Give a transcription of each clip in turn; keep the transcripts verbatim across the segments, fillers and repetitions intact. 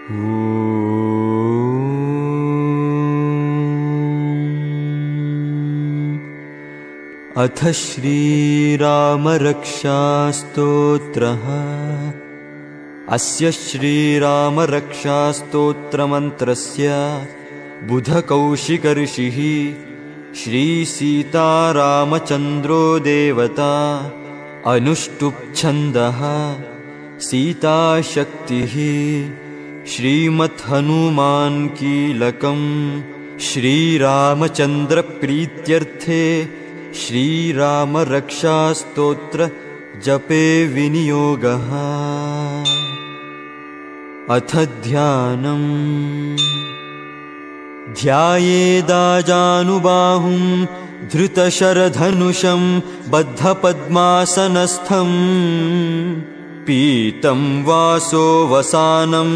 अथ श्रीरामरक्षास्तोत्रः। अस्य श्रीरामरक्षास्तोत्रमन्त्रस्य बुधकौशिकऋषिः श्रीसीतारामचन्द्रो देवता, अनुष्टुप्छन्दः सीताशक्तिः, श्रीमद्हनुमान् कीलकम्। श्रीरामचन्द्रप्रीत्यर्थे श्रीरामरक्षास्तोत्र जपे विनियोगः। अथ ध्यानम्। ध्यायेदाजानुबाहुं धृतशरधनुषं बद्धपद्मासनस्थं, पीतं वासो वसानं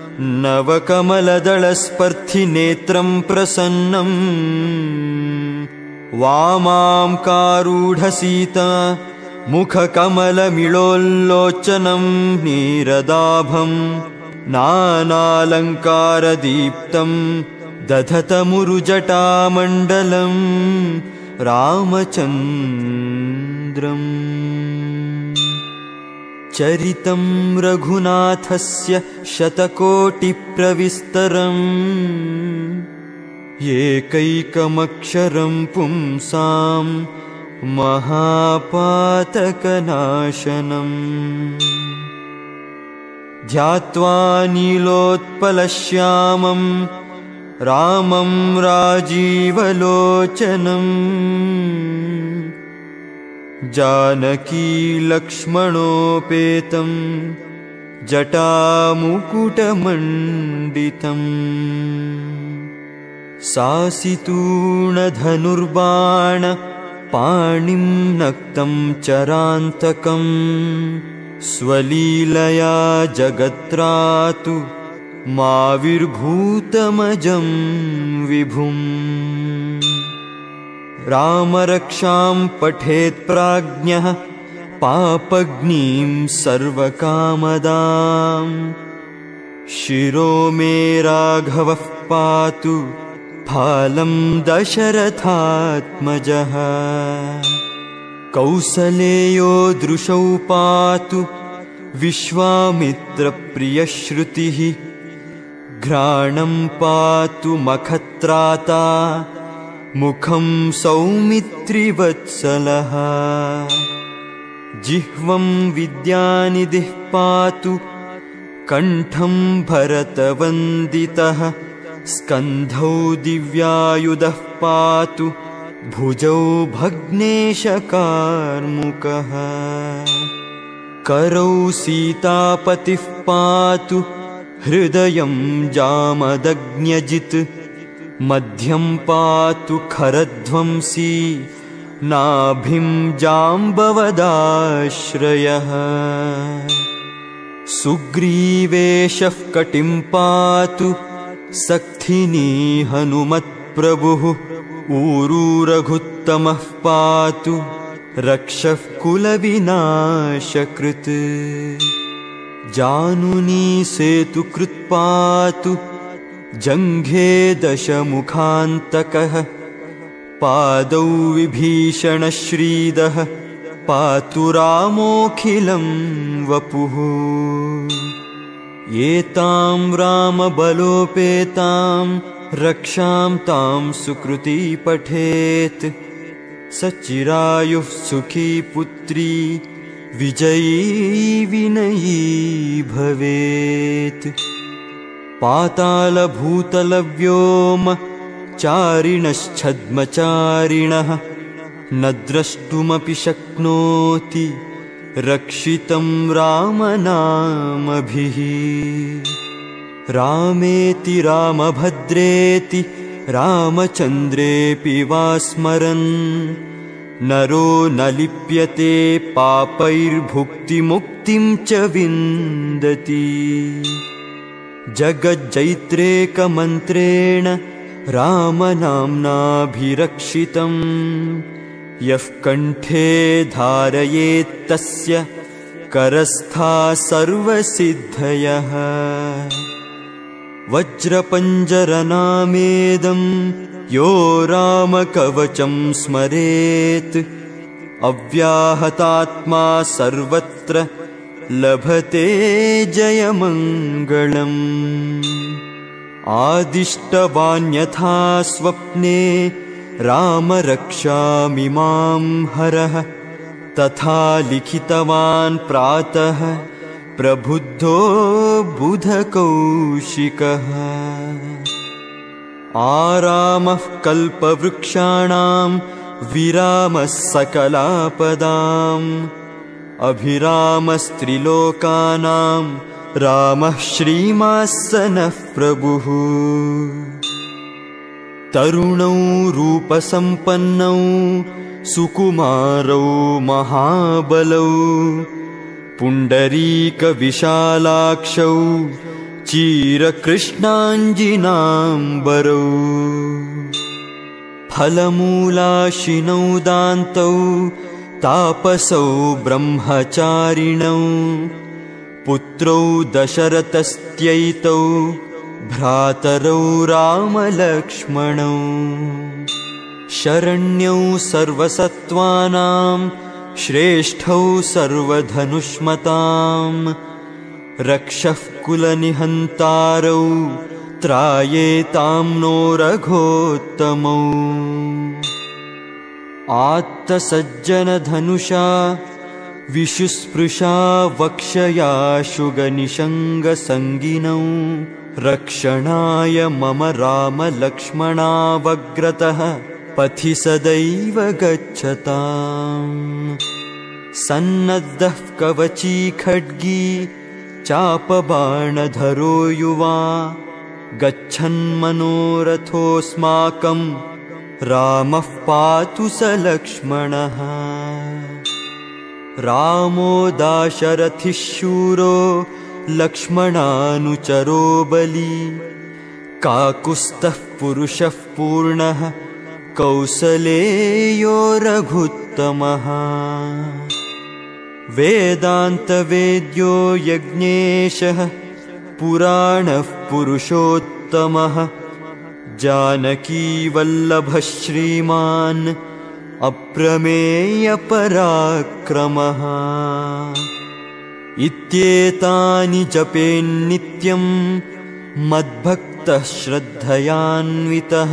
नवकमलदलस्पर्धिनेत्रं प्रसन्नं, वामां कारूढसीता मुखकमलमिळोल्लोचनं नीरदाभं, नानालङ्कारदीप्तं दधतमुरुजटामण्डलं रामचन्द्रम्। चरितं रघुनाथस्य शतकोटिप्रविस्तरम्, एकैकमक्षरं पुंसां महापातकनाशनम्। ध्यात्वा नीलोत्पलश्यामं रामं राजीवलोचनम्, जानकीलक्ष्मणोपेतं जटामुकुटमण्डितम्। सासितूणधनुर्बाण पाणिं नक्तं चरान्तकम्, स्वलीलया जगत्रातु माविर्भूतमजं विभुम्। रामरक्षां पठेत् प्राज्ञः पापग्नीं सर्वकामदां, शिरो मे राघवः पातु फालं दशरथात्मजः। कौसलेयो दृशौ पातु विश्वामित्रप्रियश्रुतिः, घ्राणं पातु मखत्राता मुखं सौमित्रिवत्सलः। जिह्वं विद्यानिधिः पातु कण्ठं भरतवन्दितः, स्कन्धौ दिव्यायुधः पातु भुजौ भग्नेशकार्मुकः। करौ सीतापतिः पातु हृदयं जामदग्न्यजित्, मध्यं पातु खरध्वंसी नाभिं जाम्बवदाश्रयः। सुग्रीवेशः कटिं पातु सक्थिनी हनुमत्प्रभुः, ऊरू रघुत्तमः पातु रक्षः कुलविनाशकृत्। जानुनी सेतुकृत् पातु जङ्घे दशमुखान्तकः, पादौ विभीषणश्रीदः पातु रामोऽखिलं वपुः। एतां रामबलोपेतां रक्षां तां सुकृती पठेत्, सचिरायुः सुखी पुत्री विजयी विनयी भवेत्। पातालभूतलव्योम चारिणश्छद्मचारिणः, न द्रष्टुमपि शक्नोति रक्षितं रामनामभिः। रामेति रामभद्रेति रामचन्द्रेऽपि वा स्मरन्, नरो न लिप्यते पापैर्भुक्तिमुक्तिं च विन्दति। जगज्जैत्रेकमन्त्रेण रामनाम्नाभिरक्षितं, यः कण्ठे धारयेत्तस्य करस्था सर्वसिद्धयः। वज्रपञ्जरनामेदं यो रामकवचं स्मरेत् अव्याहतात्मा सर्वत्र लभते जयमङ्गलम्। आदिष्टवान्यथा स्वप्ने राम रक्षामि मां हरः तथा लिखितवान् प्रातः प्रबुद्धो बुधकौशिकः। आरामः कल्पवृक्षाणां विरामः सकलापदाम् अभिरामस्त्रिलोकानां रामः श्रीमास्सनः प्रभुः। तरुणौ रूपसम्पन्नौ सुकुमारौ महाबलौ पुण्डरीकविशालाक्षौ चीरकृष्णाञ्जिनाम्बरौ फलमूलाशिनौ दान्तौ तापसौ ब्रह्मचारिणौ पुत्रौ दशरथस्त्यैतौ भ्रातरौ रामलक्ष्मणौ शरण्यौ सर्वसत्त्वानां श्रेष्ठौ सर्वधनुष्मतां रक्षः कुलनिहन्तारौ त्रायेतां नो रघोत्तमौ। आत्तसज्जनधनुषा विशुस्पृशा वक्षयाशुगनिषङ्गसङ्गिनौ रक्षणाय मम रामलक्ष्मणावग्रतः पथि सदैव गच्छताम्। सन्नद्धः कवची खड्गी चापबाणधरो युवा गच्छन्मनोरथोऽस्माकं रामः पातु स लक्ष्मणः। रामो दाशरथिः शूरो लक्ष्मणानुचरो बली काकुत्स्थः पुरुषः पूर्णः कौसलेयो रघुत्तमः। वेदान्तवेद्यो यज्ञेशः पुराणः पुरुषोत्तमः जानकीवल्लभः श्रीमान् अप्रमेयपराक्रमः। इत्येतानि जपेन्नित्यं मद्भक्तः श्रद्धयान्वितः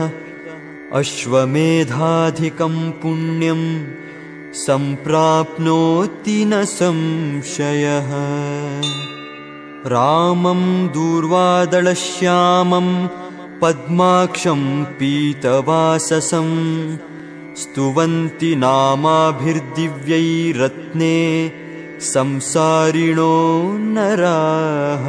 अश्वमेधाधिकं पुण्यं सम्प्राप्नोति न संशयः। रामं दूर्वादलश्यामं पद्माक्षं पीतवाससं स्तुवन्ति नामाभिर्दिव्यैरत्ने संसारिणो नराः।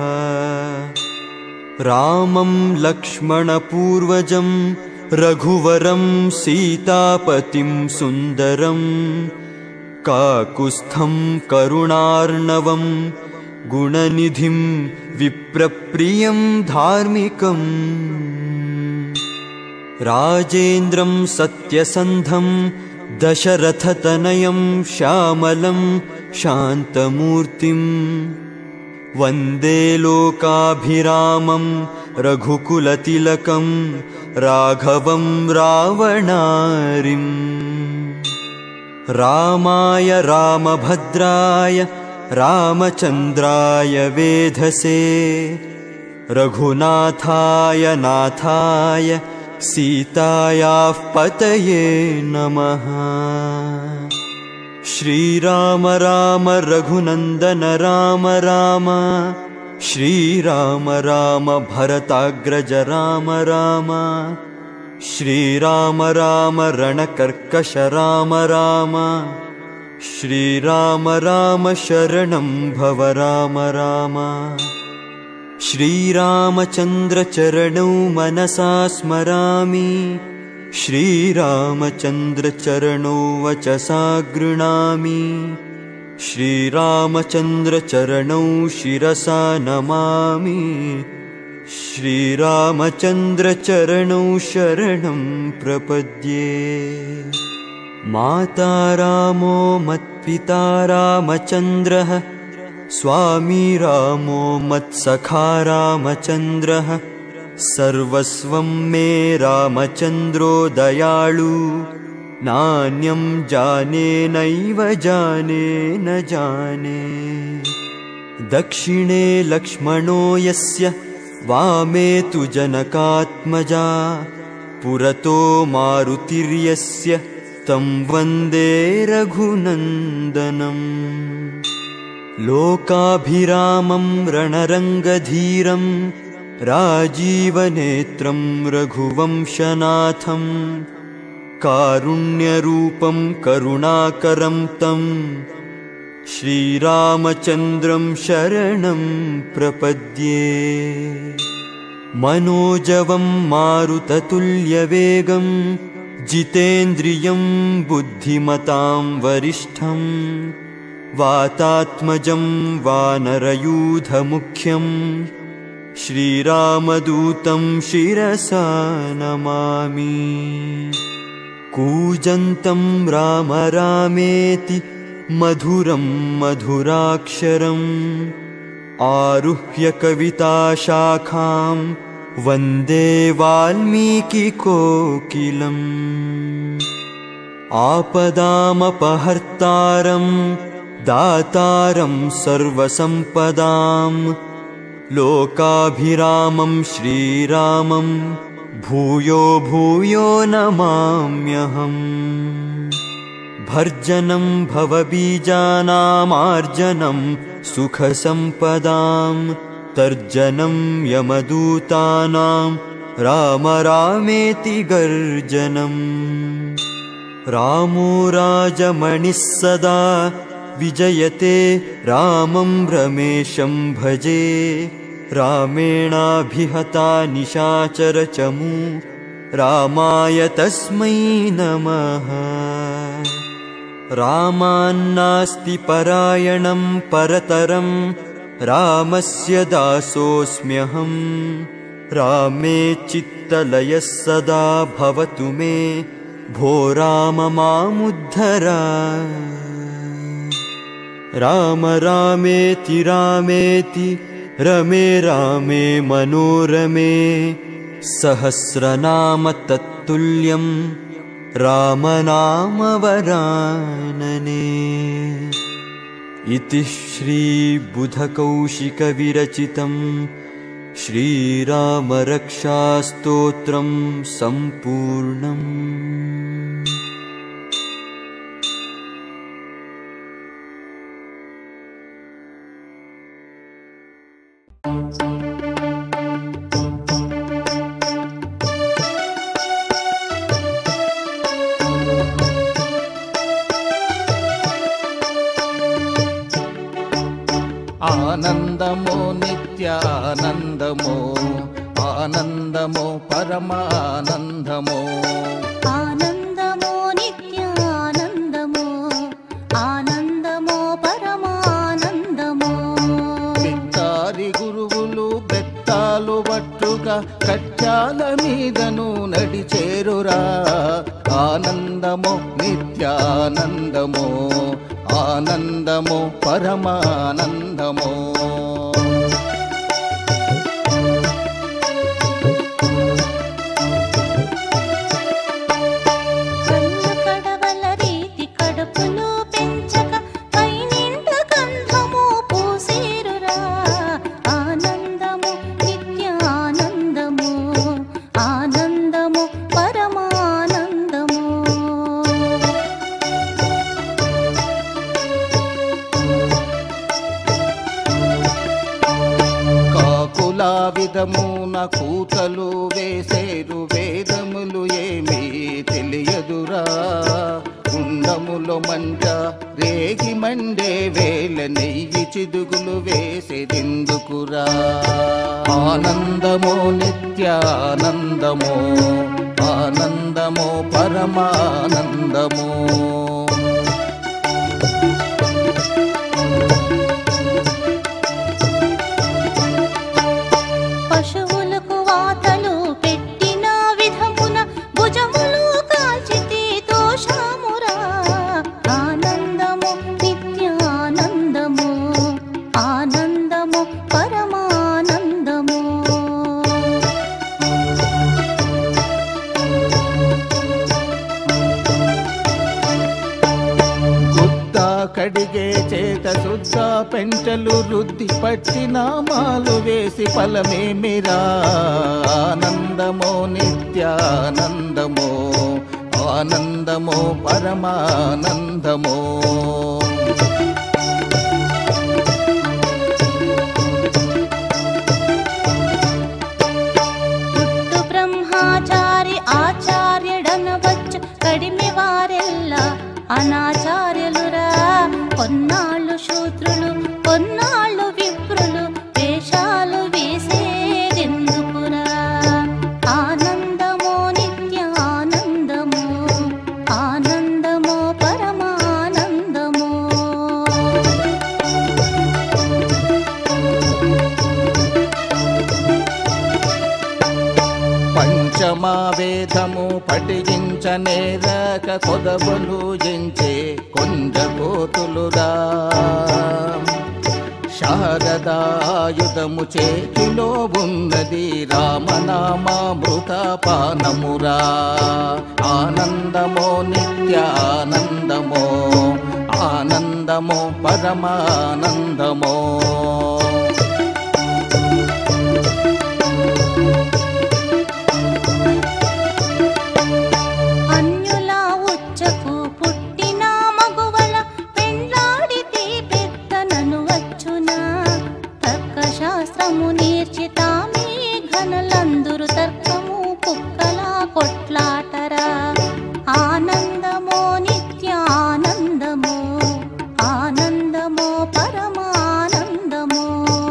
रामं लक्ष्मणपूर्वजं रघुवरं सीतापतिं सुन्दरं काकुत्स्थं करुणार्णवं गुणनिधिं विप्रप्रियं धार्मिकम्। राजेन्द्रं सत्यसन्धं दशरथतनयं श्यामलं शान्तमूर्तिं वन्दे लोकाभिरामं रघुकुलतिलकं राघवं रावणारिम्। रामाय रामभद्राय रामचन्द्राय वेधसे रघुनाथाय नाथाय सीतायाः पतये नमः। श्रीराम राम रघुनन्दन राम राम श्रीराम राम भरताग्रज राम राम श्रीराम राम रणकर्कश राम राम श्रीराम राम शरणं भव राम राम। श्रीरामचन्द्रचरणौ मनसा स्मरामि श्रीरामचन्द्रचरणौ वचसा गृह्णामि श्रीरामचन्द्रचरणौ शिरसा नमामि श्रीरामचन्द्रचरणौ शरणं प्रपद्ये। माता रामो मत्पिता रामचन्द्रः स्वामी रामो मत्सखा रामचन्द्रः सर्वस्वं मे रामचन्द्रो दयाळु नान्यं जाने नैव जाने न जाने। दक्षिणे लक्ष्मणो यस्य वामे तु जनकात्मजा पुरतो मारुतिर्यस्य तं वन्दे रघुनन्दनम्। लोकाभिरामं रणरङ्गधीरं राजीवनेत्रं रघुवंशनाथं कारुण्यरूपं करुणाकरं तं श्रीरामचन्द्रं शरणं प्रपद्ये। मनोजवं मारुततुल्यवेगं जितेन्द्रियं बुद्धिमतां वरिष्ठं वातात्मजं वानरयूथमुख्यं श्रीरामदूतं शिरसा नमामि। कूजन्तं राम रामेति मधुरं मधुराक्षरम् आरुह्य कविताशाखां वन्दे वाल्मीकिकोकिलम्। आपदामपहर्तारं दातारं सर्वसम्पदां लोकाभिरामं श्रीरामं भूयो भूयो नमाम्यहम्। भर्जनं भवबीजानामार्जनं सुखसम्पदां तर्जनं यमदूतानां राम रामेति गर्जनम्। रामो राजमणिः सदा विजयते रामं रमेशं भजे। रामेणाभिहता निशाचरचमू रामाय तस्मै नमः। रामान्नास्ति परायणं परतरं रामस्य दासोऽस्म्यहं। रामे चित्तलयः सदा भवतु मे भो राम मामुद्धर। राम रामेति रामेति रमे रामे मनोरमे सहस्रनाम तत्तुल्यं रामनाम वरानने। इति श्रीबुधकौशिकविरचितं श्रीरामरक्षास्तोत्रं सम्पूर्णम्। आनंदमो नित्यानंदमो आनंदमो परमानंदमो। आनंदमो नित्यानंदमो आनंदमो परमानंदमो। बित्तारि गुरुवुलु बेत्तालु बट्टुगा कच्चाल मीदनु नडिचेरुरा। आनंदमो नित्यानंदमो आनंदमो परमानंदमो। కళ్ళు కడవల రీతి కడుపులు పెంచక పైనింట గంధము పూసేరురా. ఆనందము నిత్యానందము ఆనందము పరమానందము. కాకులా విధమున కూతలు వేసేరు వేదములు ఏమీ తెలియదురా. గుండములో మంట రేగి మండే వేల నెయ్యి చిదుగులు వేసేదెందుకురా. ఆనందమో నిత్యానందమో ఆనందమో పరమానందమో. పశువులకు వాతలు పెట్టిన విధమున భుజములు కాల్చితే దోషమురా. ఆనందము నిత్యానందము ఆనందము పరమానందము. పెంటలు రుద్ది పట్టి నామాలు వేసి ఫలమేమిరా ఆనందమో నిత్యానందమో ఆనందమో పరమానందమో పుట్టు బ్రహ్మాచారి ఆచార్యుడనవచ్చు కడిమి వారెల్ల అనాచార్యులురా కొన్నాళ్ళు శూద్రులు కొన్నాళ్ళు విప్రులు వేషాలు వేసేదెందుకురా ఆనందమో నిత్య ఆనందమో ఆనందమో పరమానందమో పంచమా వేదము పఠించనేరక కొదబలు ఎంచే కొండపోతులురా శారదాయుధము చేతిలో ఉన్నది రామనామామృత పానమురా ఆనందమో నిత్యానందమో ఆనందమో పరమానందమో అన్యులా ఉచ్చకు పుట్టిన మగువల పెండ్లాడితే పెద్దనను వచ్చునా తర్క శాస్త్రము నేర్చి తామే ఘనలందురు తర్కము కుక్కలా కొట్లాటరా ఆనందమో నిత్య ఆనందమో ఆనందమో పరమానందమో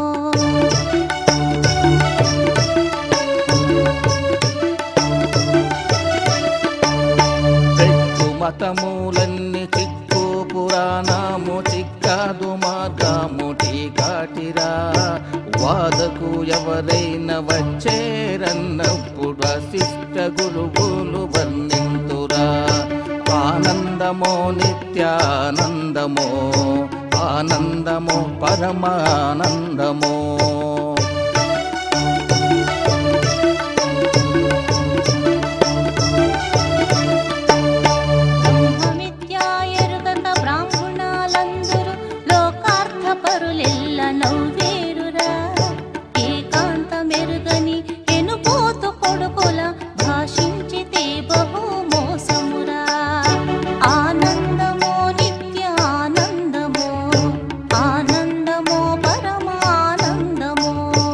మతములన్నీ చిక్కు పురాణము చిక్కాదు మార్గము టీకాటిరా వాదకు ఎవరైనా వచ్చేరన్నప్పుడు వశిష్ఠ గురువులు వర్ణింతురా ఆనందమో నిత్యానందమో ఆనందమో పరమానందమో బ్రహ్మవిద్యాయరుగక బ్రాహ్మణాలందరూ లోకార్థపరులెల్ల నవ్వేరురా ఏకాంత మెరుగని ఎనుపోతు కొడుకుల భాషించితే బహు మోసమురా ఆనందమో నిత్య ఆనందమో ఆనందమో పరమానందమో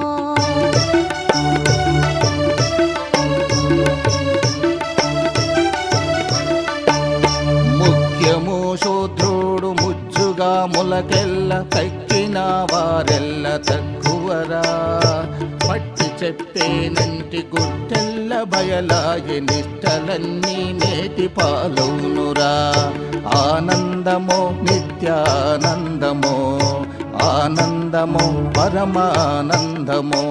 ముఖ్యము శూద్రుడు ముజ్జుగా ములకెల్ల తక్కిన వారెల్ల తక్కువరా పట్టి చెప్పేనంటి గుట్టెల్ల బయలాగి నిష్టలన్నీ నేటి పాలవునురా ఆనందమో నిత్యానందమో ఆనందమో పరమానందమో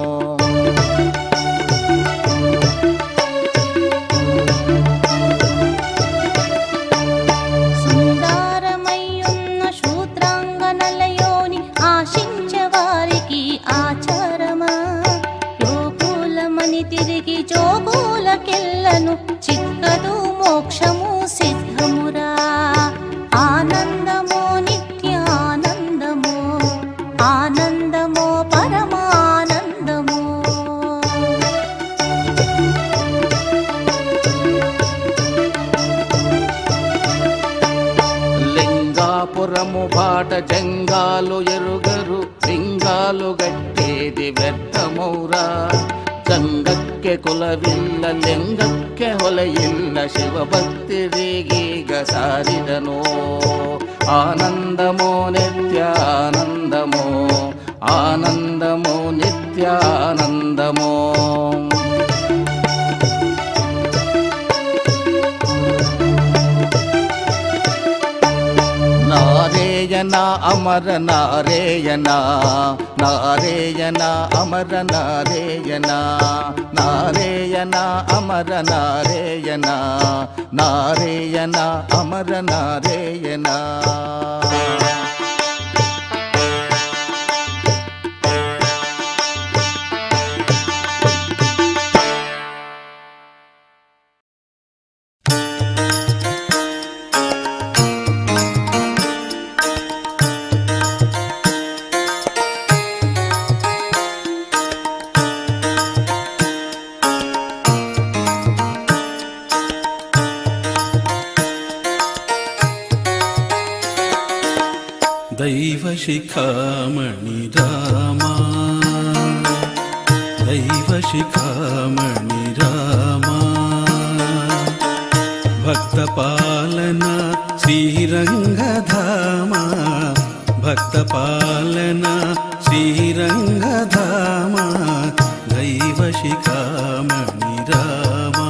సుందరమయ్యున్న శూద్రాంగనలయోని ఆశించే వారికి ఆచారమా యోగులమని తిరిగి జోగులకెల్లను చిక్కదు మోక్షము సిద్ధమురా ఆనందమో నిత్య ఆనందమో ఆనందమో పరమానందమో లింగాపురము బాట జంగాలు ఎరుగరు లింగాలు గట్టేది వ్యర్థమౌరా జంగಕ್ಕೆ ಕುಲವಿಲ್ಲ ಲಿಂಗಕ್ಕೆ ಹೊಲೆಯಿಲ್ಲ ಶಿವಭಕ್ತಿ ರೇಗೀಗ ಸಾರಿದನೋ ಆನಂದಮೋ ನಿತ್ಯಾನಂದಮೋ ಆನಂದಮೋ ನಿತ್ಯಾನಂದಮೋ ನಾರೇಯನ ಅಮರ ನಾರೇಯನ ನಾರೇಯನ ಅಮರ ನಾರೇಯನ ನಾರೇಯನ ಅಮರ ನಾರೇಯನ ನಾರೇಯನ ಅಮರ ನಾರೇಯನ शिखामणि रामा दैव शिखामणि रामा भक्तपालना श्रीरंगधामा भक्तपालना श्रीरंगधामा दैव शिखामणि रामा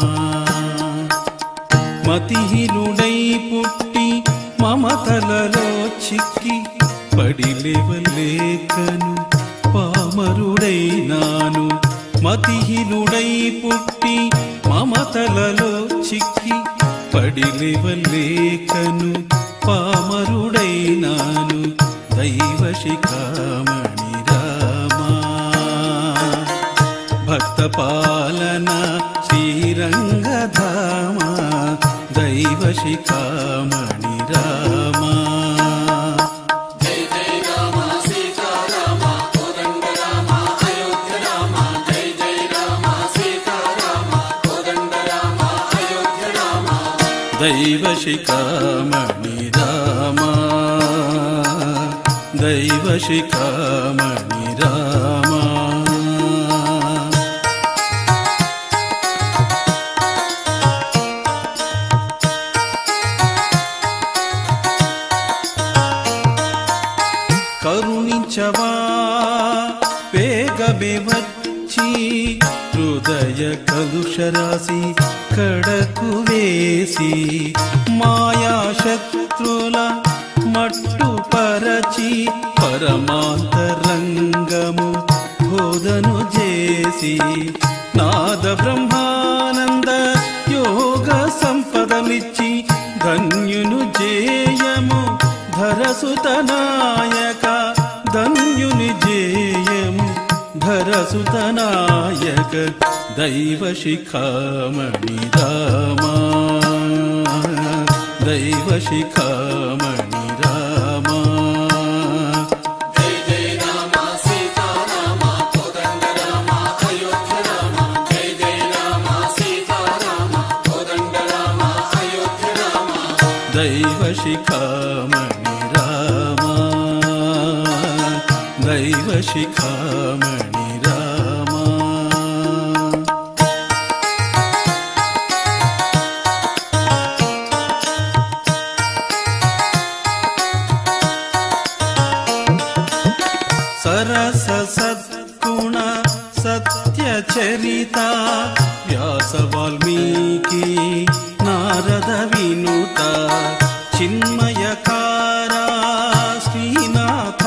మతిహీనుడై పుట్టి మమతలలో చిక్కి పడిలేవలేకను పామరుడైనాను మతిహీనుడై పుట్టి మమతలలో చిక్కి పడిలేవలేకను పామరుడైనాను దైవ శిఖామణి రామా భక్తపాలన శ్రీరంగధామా దైవ శిఖామణి రామా దైవ శిఖామణి రామా దైవ శిఖామణి రామా కరుణించవా వేగమే వచ్చి హృదయ కలుషరాశి కడకు వేసి మాయాశత్రుల మట్టు పరచి పరమాంతరంగము బోధను చేసి నాద బ్రహ్మానంద యోగ సంపదనిచ్చి ధన్యును జేయము ధరసుతనాయక ధన్యుని జేయము ధరసుతనాయక దైవ శిఖామణి రామా దైవ శిఖామణి రామా దైవ శిఖామణి రామా దైవ శిఖామణి రామా సరస సద్గుణ సత్య చరిత వ్యాస వాల్మీకి నారద వినుత చిన్మయకారా శ్రీనాథ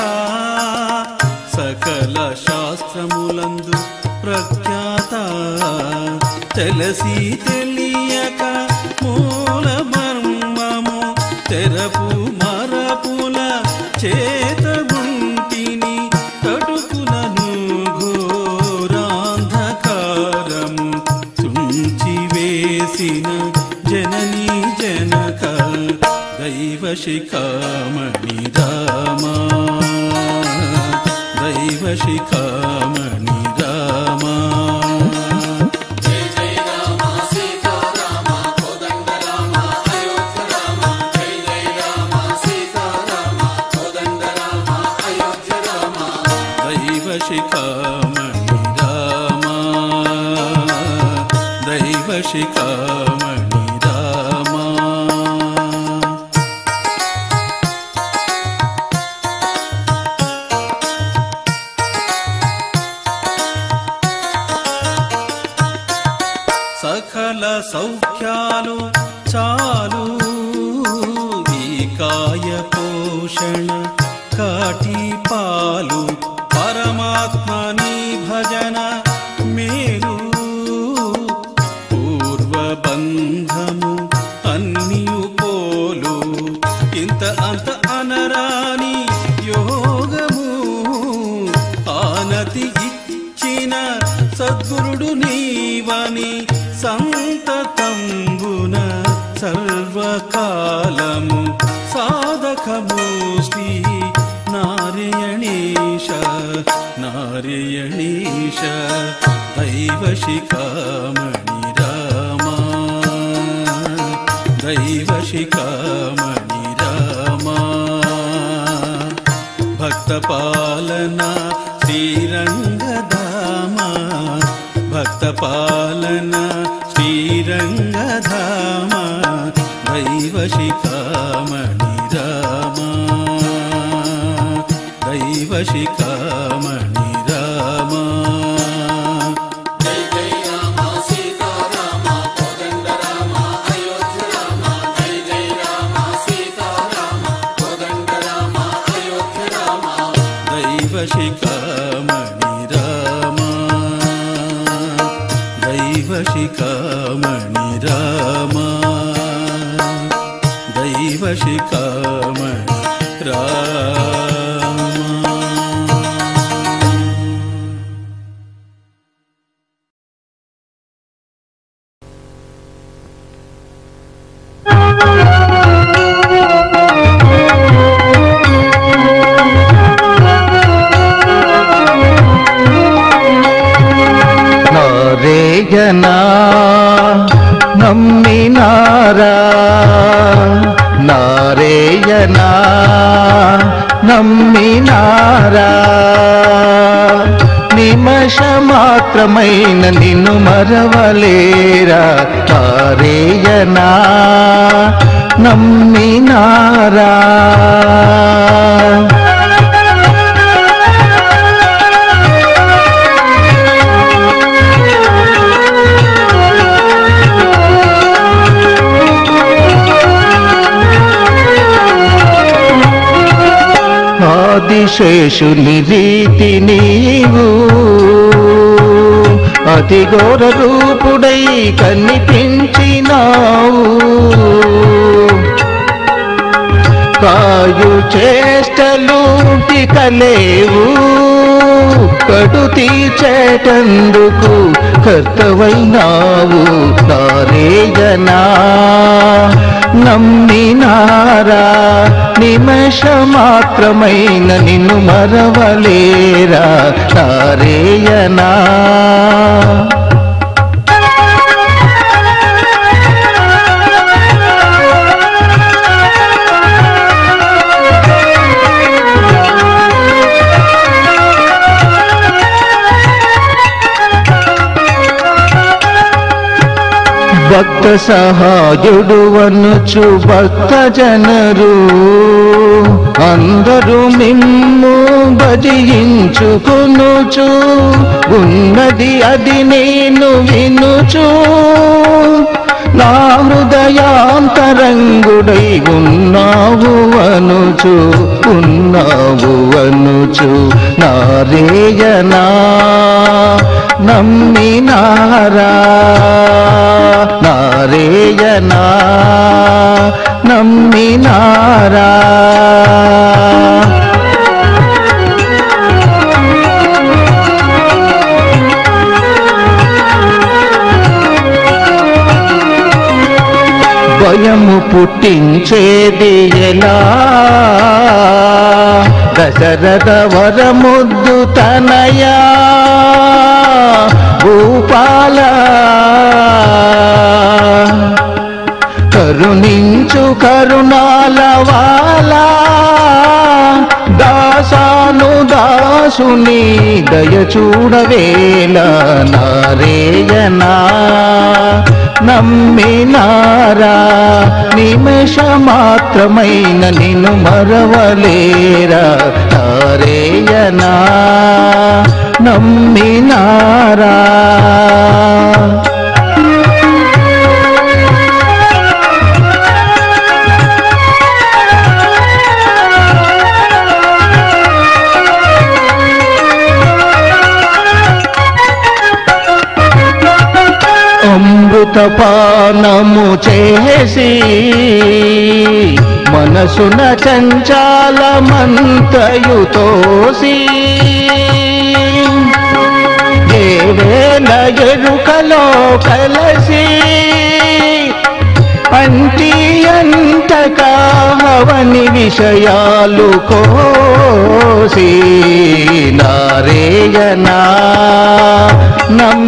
సకల శాస్త్రములందు ప్రఖ్యాత తెలిసి తెలియక మూల మర్మము తెరపు మరపుల చేతగుంటిని కడుపులను ఘోరాంధకారము తుంచి వేసిన జననీ జనక దైవ శిఖామణి రామా దైవ శిఖామణి రామా దైవ శిఖామణి రామా దైవ శిఖామణి రామా సకల సౌఖ్యాలు చాలు ఈ కాయ పోషణ కాటి పాలు పరమాత్మని భజన మేలు పూర్వబంధము అన్నియు పోలు ఇంత అంత అనరాని యోగము ఆనతి ఇచ్చిన సద్గురుడు నీవని సంతతంబున సర్వకాలము సాధకము శ్రీ నారాయణీశ నారాయణీశ దైవ శిఖామణి రామా దైవ శిఖామణి రామా భక్త భక్తపాలన శ్రీరంగధామ భక్తపాలన శ్రీరంగధామ దైవశిఖామణి రామ దైవశిఖామణి రామ దైవశిఖామణి రామ దైవశిఖామణి రామ దైవశిఖామణి రామ. నారేయనా నమ్మినారా నారేయనా నమ్మినారా నిమష మాత్రమైన నిన్ను మరవలేరా నారేయనా నమ్మినారా ఆదిశేషుని రీతి నీవు అతి ఘోర రూపుడై కనిపించినావు కాయు చేష్టలు ఇకలేవు కడు తీర్చేటందుకు కర్తవైనావు నారేయనా నమ్మినారా నిమష మాత్రమైన నిన్ను మరవలేరా నారేయనా భక్త సహాయుడు అనుచు భక్త జనరు అందరూ మిమ్ము భజించుకొనుచు ఉన్నది అది నేను వినుచు నా హృదయాంతరంగుడై ఉన్నావు అనుచు ఉన్నావు అనుచు నారేయనా నమ్మినారా నారేయనా నమ్మినారా భయము పుట్టించేది ఎలా దశరథ వరముద్దు తనయా భూపాల కరుణించు కరుణాల వాలా దాసాను దాసుని దయ చూడవేళ నారేయనా నమ్మినారా నిమిష మాత్రమైన నిన్ను మరవలేరా నారేయనా నమ్మినారా అమృతపానము చేసి మనసున చంచాలమంతయు తోసి దేవేల ఎరుకలో కలసి అంటి అంతకా హవని విషయాలు కోసి నారేయనా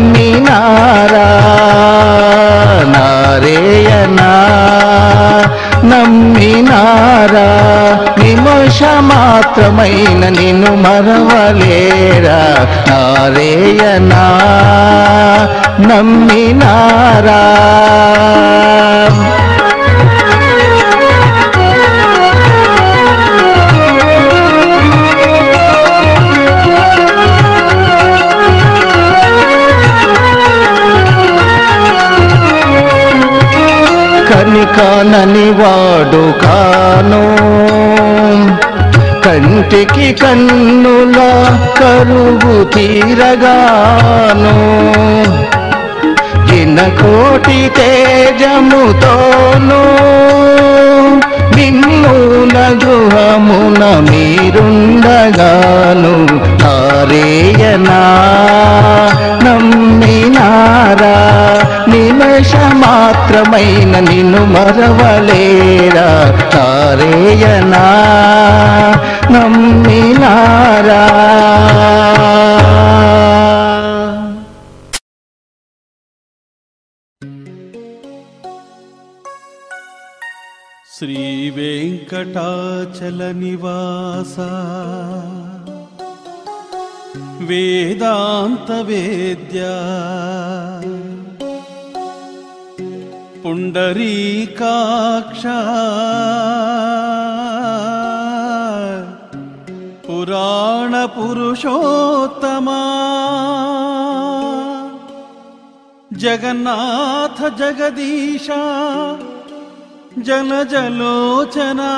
నమ్మినారా నారేయనా నమ్మినారా నిమిష మాత్రమైన నిన్ను మరవలేరా నారేయనా నమ్మినారా కనికానని వాడు కాను కంటికి కన్నుల కరువు తీరగాను జినకోటి తేజముతోను నిన్నుల గృహమున మీరుండగాను నారేయనా నమ్మినారా నిమిష మాత్రమైన నిన్ను మరవలేరా నారేయనా నమ్మినారా శ్రీ వెంకటాచల నివాస వేదాంత వేద్య పుండరీకాక్ష పురాణ పురుషోత్తమా జగన్నాథ జగదీశ జలజలోచనా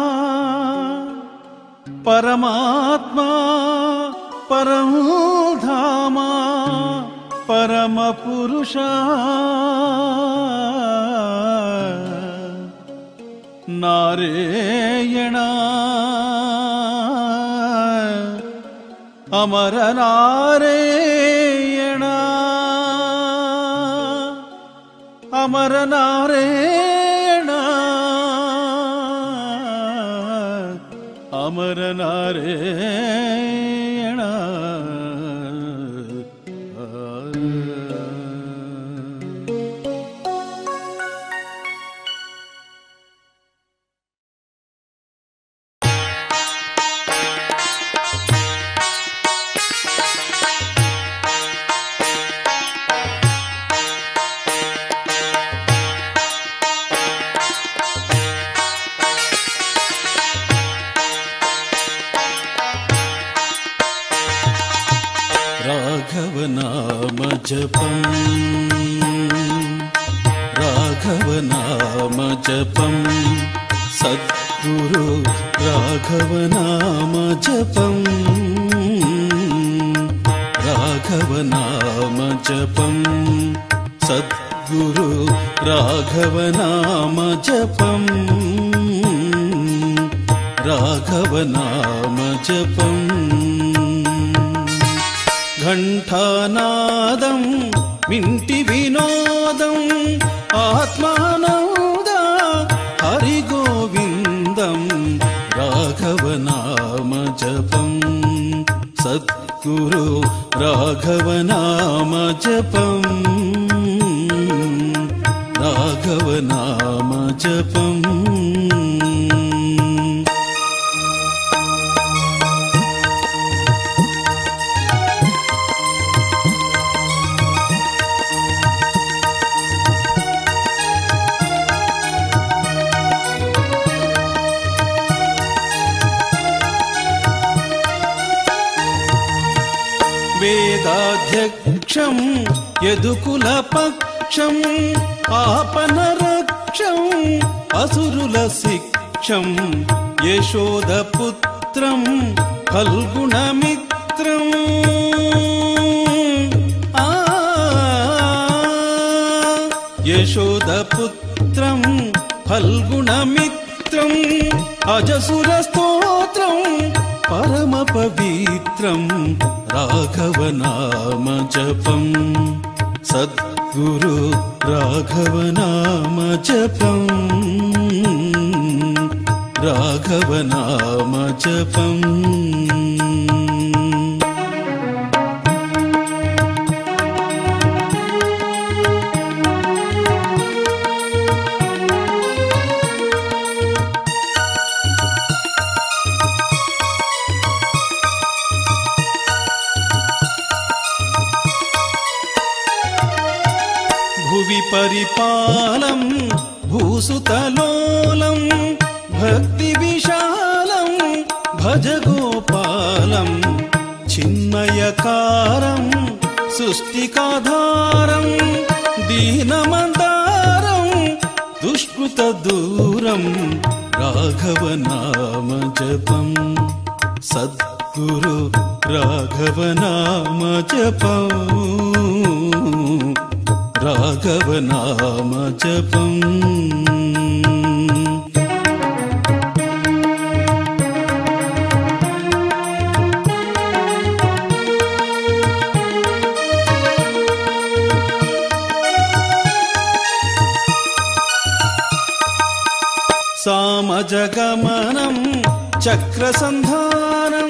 పరమాత్మా పరంధామా పరమ పురుష నారాయణ అమర నారాయణ అమర నారాయణ అమర నారాయణ రాఘవ నామ జపం రాఘవ నామ జపం సద్గురు రాఘవ నామ జపం రాఘవ నామ జపం సద్గురు రాఘవ నామ జపం రాఘవ నామ జపం ఘంటానాదం మింటి వినోదం ఆత్మానంద హరి గోవిందం రాఘవ నామ జపం సద్గురు రాఘవ నామ జపం రాఘవ నామ జపం వేదాధ్యక్షం యదుకుల పక్షం ఆపనరక్షం అసురుల శిక్షం యశోదపుత్రం ఫల్గుణమిత్రం ఆ యశోదపుత్రం ఫల్గుణమిత్రం అజసుర స్తోత్రం పరమ పవిత్రం రాఘవ నామ జపం సద్గురు రాఘవ నామ జపం రాఘవ నామ జపం శ్రీపరిపాలం భూసుతలోలం భక్తి విశాలం భజ గోపాలం చిన్మయకారం సృష్టికాధారం దీనమందారం దుష్కృత దూరం రాఘవ నామ జపం సద్గురు రాఘవ నామ జపం రాఘవ నామ జపం సామజగమనం చక్రసంధానం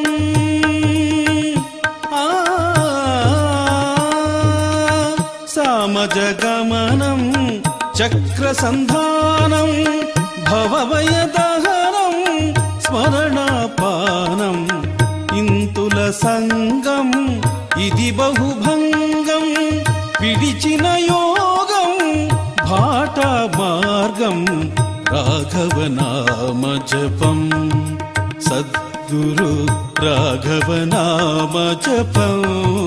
సామజగమనం చక్రసంధానం భవభయదహనం స్మరణాపానం ఇంతుల సంగం ఇది బహుభంగం విడిచిన యోగం భాట మార్గం రాఘవ నామ జపం సద్గురు రాఘవ నామ జపం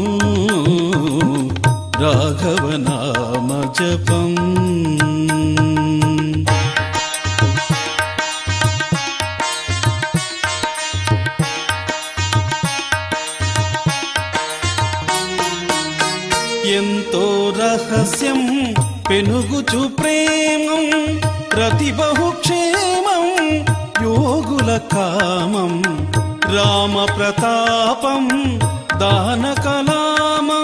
రాఘవ నామ జపం ఎంతో రహస్యం పెనుగుచు ప్రేమం ప్రతి బహుక్షేమం యోగుల కామం రామ ప్రతాపం దాన కలామం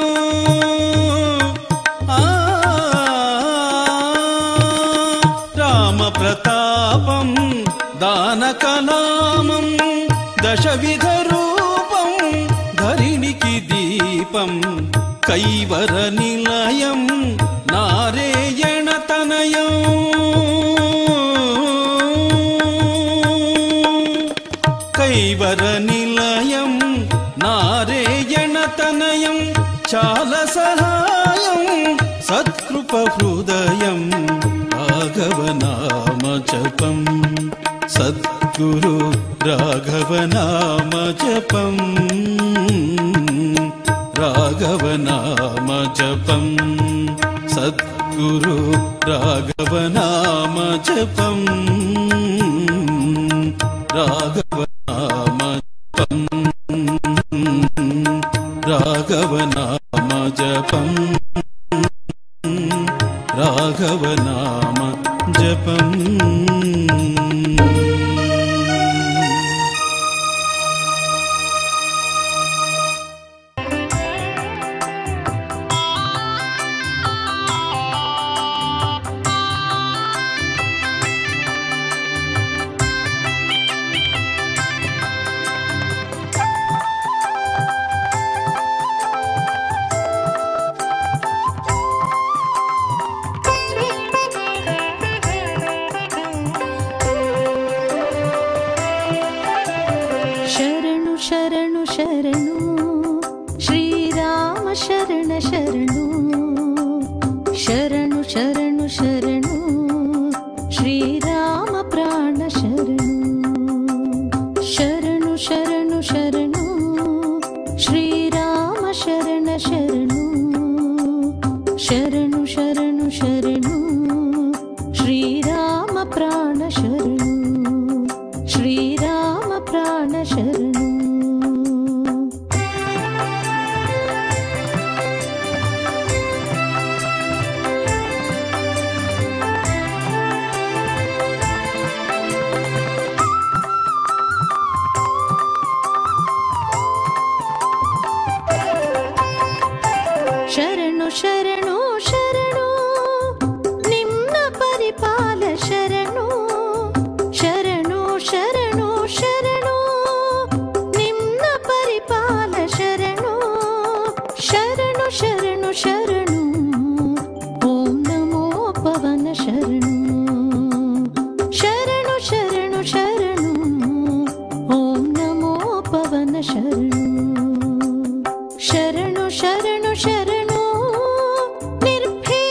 రామ ప్రతాపం దాన కలామం దశవిధ రూపం ధరిణికి దీపం కైవర నిలయం నారాయణ తనయం కైవర నిలయం నారాయణ తనయం చాల సహాయం సత్కృప హృదయం రాఘవ నామ జపం సద్గురు రాఘవ నామ జపం రాఘవ నామ జపం సద్గురు రాఘవ నామ జపం రాఘవ నామ జపం రాఘవ నామ జపం రాఘవ నామ జపం ಶರಣು ಶರಣು ಶ್ರೀರಾಮ ಶರಣ ಶರಣು ಶರಣು ಶರಣು ಶರಣು ಶ್ರೀರಾಮ ಪ್ರಾಣ ಶರಣು ಶರಣು ಶರಣು ಶರಣು ಶ್ರೀರಾಮ ಶರಣ ಶರಣು ಶರಣು ಶರಣು ಶರಣು ಶ್ರೀರಾಮ ಪ್ರಾಣ ಶರಣು ಶ್ರೀರಾಮ ಪ್ರಾಣ ಶರಣು ಶರಣು ಶರಣು ಶರಣು ನಿಮ್ಮ ಪರಿಪಾಲ ಶರಣು ಶರಣು ಶರಣು ಶರಣು ನಿಮ್ಮ ಪರಿಪಾಲ ಶರಣು ಶರಣು ಶರಣು ಶರಣು ಓಂ ನಮೋ ಪವನ ಶರಣು ಶರಣು ಶರಣು ಶರಣು ಓಂ ನಮೋ ಪವನ ಶರಣು ಶರಣು ಶರಣು ಶರಣು ನಿರ್ಭೀ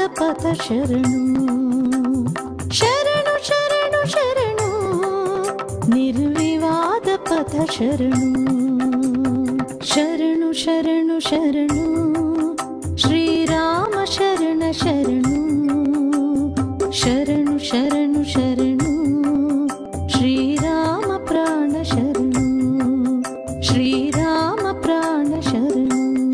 ಪಥ ಶರಣು ಶರಣು ಶರಣು ಶರಣು ನಿರ್ವಿವಾದ ಪಥ ಶರಣು ಶರಣು ಶರಣು ಶರಣು ಶ್ರೀರಾಮ ಶರಣ ಶರಣು ಶರಣು ಶರಣು ಶರಣು ಶ್ರೀರಾಮ ಪ್ರಾಣ ಶರಣು ಶ್ರೀರಾಮ ಪ್ರಾಣ ಶರಣು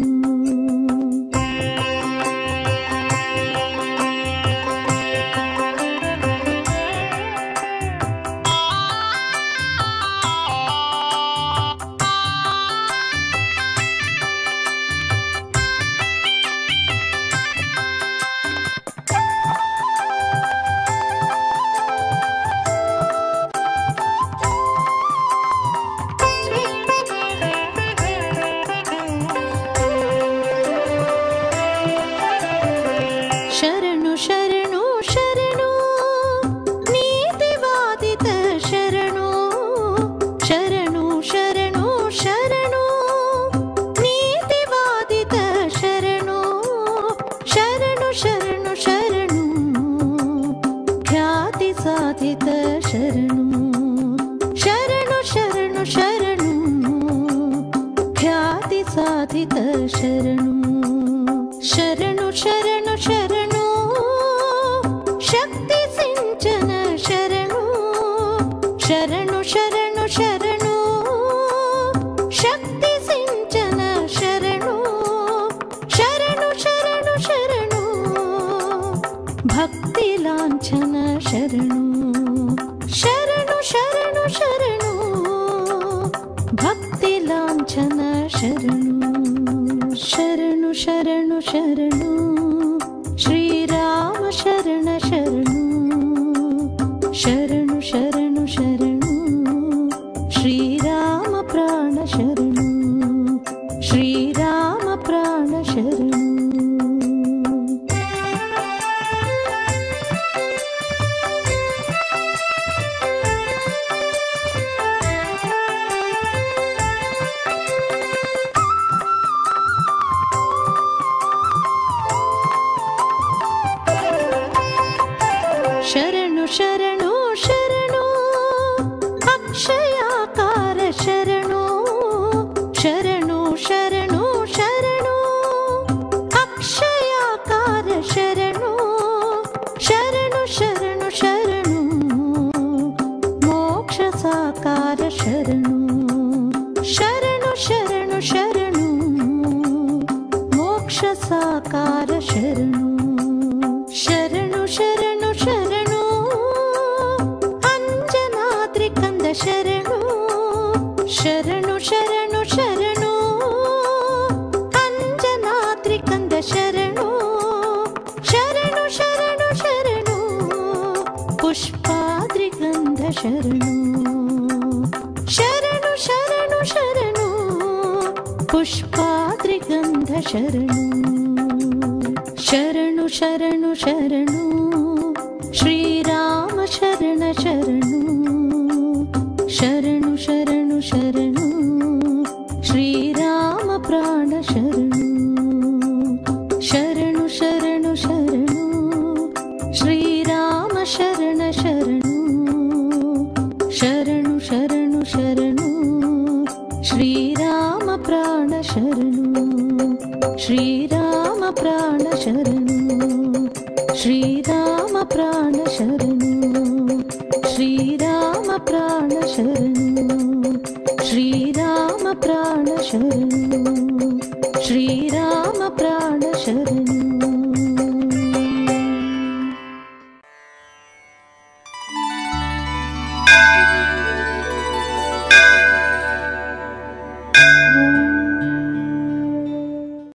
ಶರಣು ಶರಣು ಶರಣು ನೀತಿವಾದಿತ ಶರಣು ಶರಣು ಶರಣು ಶರಣು ನೀತಿವಾದಿತ ಶರಣು ಶರಣು ಶರಣು ಶರಣು ಖ್ಯಾತಿ ಸಾಧಿತ ಶರಣು ಶರಣು ಶರಣು ಶರಣು ಖ್ಯಾತಿ ಸಾಧಿತ ಶರಣು ಶರಣು ಶರಣು ಶರಣು ಶಕ್ತಿ ಸಿಂಚನ ಶರಣು ಶರಣು ಶರಣು ಶರಣು ಶಕ್ತಿ ಸಿಂಚನ ಶರಣು ಶರಣು ಶರಣು ಶರಣು ಭಕ್ತಿ ಲಾಂಛನ ಶರಣು ಶರಣು ಶರಣು ಶರಣು ಭಕ್ತಿ ಲಾಂಛನ ಶರಣು ಶರಣು ಶರಣು ಶರಣು ಶ್ರೀರಾಮ ಶರಣ ಶರಣು ಶರಣು ಶರಣು ಶರಣು ಶ್ರೀರಾಮ ಪ್ರಾಣ ಶರಣು ಶ್ರೀರಾಮ ಪ್ರಾಣ ಶರಣು ಶರಣು ಶರಣು ಶರಣು ಅಕ್ಷಯಾಕಾರ ಶರಣು ಶರಣು ಶರಣು ಶರಣು ಅಕ್ಷಯಾಕಾರ ಶರಣು ಶರಣು ಶರಣು ಶರಣು ಮೋಕ್ಷ ಸಾಕಾರ ಶರಣು ಶರಣು ಶರಣು ಶರಣು ಮೋಕ್ಷ ಸಾಕಾರ ಶರಣು ಶರಣು ಶರಣು ಶರಣು ಅಂಜನಾದ್ರಿ ಕಂದ ಶರಣು ಶರಣು ಶರಣು ಶರಣು ಅಂಜನಾದ್ರಿ ಕಂದ ಶರಣು ಶರಣು ಶರಣು ಶರಣು ಪುಷ್ಪಾದ್ರಿ ಗಂಧ ಶರಣು ಶರಣು ಶರಣು ಶರಣು ಪುಷ್ಪಾದ್ರಿ ಗಂಧ ಶರಣು ಶರಣು ಶರಣು ಶರಣು ಶ್ರೀರಾಮ ಶರಣ ಶರಣು ಶರಣು ಶರಣು ಶರಣು ಶ್ರೀರಾಮ ಪ್ರಾಣ ಶರಣು ಶರಣು ಶರಣು ಶರಣು ಶ್ರೀರಾಮ ಶರಣ ಶರಣು ಶರಣು ಶರಣು ಶರಣು ಶ್ರೀರಾಮ ಪ್ರಾಣ ಶರಣು ಶ್ರೀರಾಮ ಪ್ರಾಣ ಶರಣು ಶ್ರೀರಾಮ ಪ್ರಾಣ ಶರಣು ಶ್ರೀರಾಮ ಪ್ರಾಣ ಶರಣು ಶ್ರೀರಾಮ ಪ್ರಾಣ ಶರಣು ಶ್ರೀರಾಮ ಪ್ರಾಣ ಶರಣು